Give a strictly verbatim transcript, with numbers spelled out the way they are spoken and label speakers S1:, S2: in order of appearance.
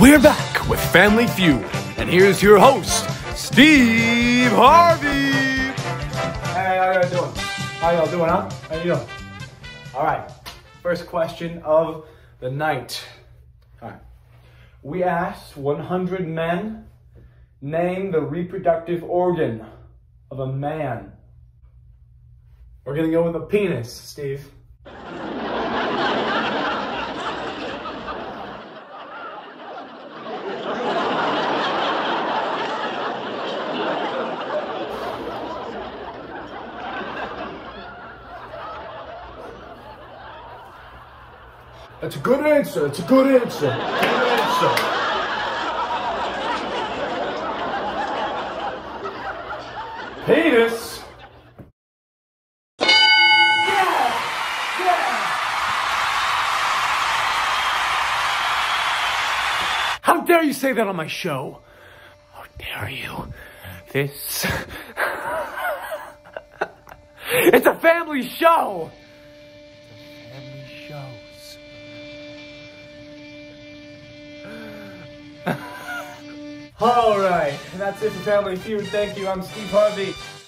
S1: We're back with Family Feud, and here's your host, Steve Harvey.
S2: Hey, how y'all doing? How y'all doing, huh? How you doing? All right, first question of the night. All right, we asked one hundred men, name the reproductive organ of a man. We're gonna go with a penis, Steve. That's a good answer. That's a good answer. Good answer. Penis. Yeah. Yeah.
S1: How dare you say that on my show? How dare you? This... It's a family show! It's a family shows.
S2: All right, and that's it for Family Feud. Thank you. I'm Steve Harvey.